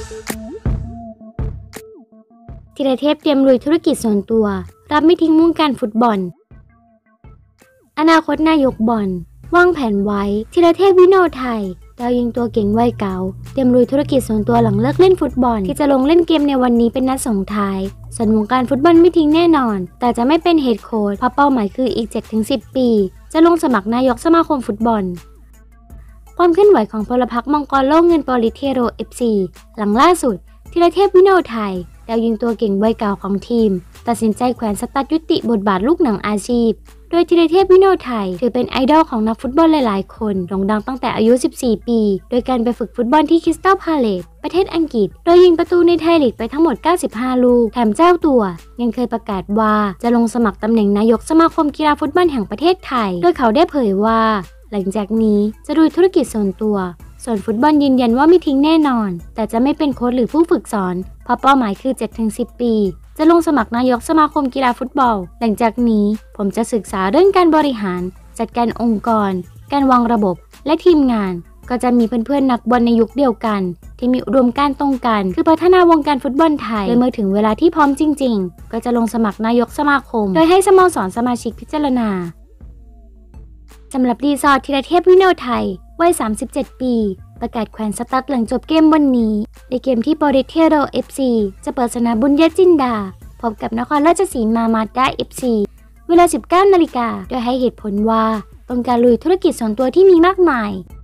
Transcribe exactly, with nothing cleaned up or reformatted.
ธีรเทพเตรียมลุยธุรกิจส่วนตัวรับไม่ทิ้งวงการฟุตบอลอนาคตนายกบอลวางแผนไว้ธีรเทพวิโนไทยดาวยิงตัวเก่งวัยเก่าเตรียมลุยธุรกิจส่วนตัวหลังเลิกเล่นฟุตบอลที่จะลงเล่นเกมในวันนี้เป็นนัดส่งท้ายส่วนวงการฟุตบอลไม่ทิ้งแน่นอนแต่จะไม่เป็นเฮดโค้ชเพราะเป้าหมายคืออีก เจ็ดถึงสิบ ปีจะลงสมัครนายกสมาคมฟุตบอลความเคลื่อนไหวของพลพรรคมังกรโลกเงินโปลิเทโร เอฟ ซี หลังล่าสุดธีรเทพวิโนไทยดาวยิงตัวเก่งวัยเก่าของทีมตัดสินใจแขวนสตั๊ดยุติบทบาทลูกหนังอาชีพโดยธีรเทพวิโนไทยถือเป็นไอดอลของนักฟุตบอลหลายๆคนโด่งดังตั้งแต่อายุสิบสี่ปีโดยการไปฝึกฟุตบอลที่คริสตัลพาเลซประเทศอังกฤษโดยยิงประตูในไทยลีกไปทั้งหมดเก้าสิบห้าลูกแถมเจ้าตัวยังเคยประกาศว่าจะลงสมัครตำแหน่งนายกสมาคมกีฬาฟุตบอลแห่งประเทศไทยโดยเขาได้เผยว่าหลังจากนี้จะลุยธุรกิจส่วนตัวส่วนฟุตบอลยืนยันว่าไม่ทิ้งแน่นอนแต่จะไม่เป็นโค้ชหรือผู้ฝึกสอนเพราะเป้าหมายคือ เจ็ดถึงสิบ ปีจะลงสมัครนายกสมาคมกีฬาฟุตบอลหลังจากนี้ผมจะศึกษาเรื่องการบริหารจัดการองค์กรการวางระบบและทีมงานก็จะมีเพื่อนๆนักบอลในยุคเดียวกันที่มีอุดมการณ์ตรงกันคือพัฒนาวงการฟุตบอลไทยโดยเมื่อถึงเวลาที่พร้อมจริงๆก็จะลงสมัครนายกสมาคมโดยให้สโมสรสมาชิกพิจารณาสำหรับรีซอร์ธีรเทพวิโนไทยวัยสามสิบเจ็ดปีประกาศแขวนสตั๊ดหลังจบเกมวันนี้ในเกมที่โปลิเทโร เอฟ ซี จะเปิดสนามบุญญจินดาพบกับนครราชสีมามาด้า เอฟ ซี เวลา สิบเก้านาฬิกาโดยให้เหตุผลว่าต้องการลุยธุรกิจส่วนตัวที่มีมากมาย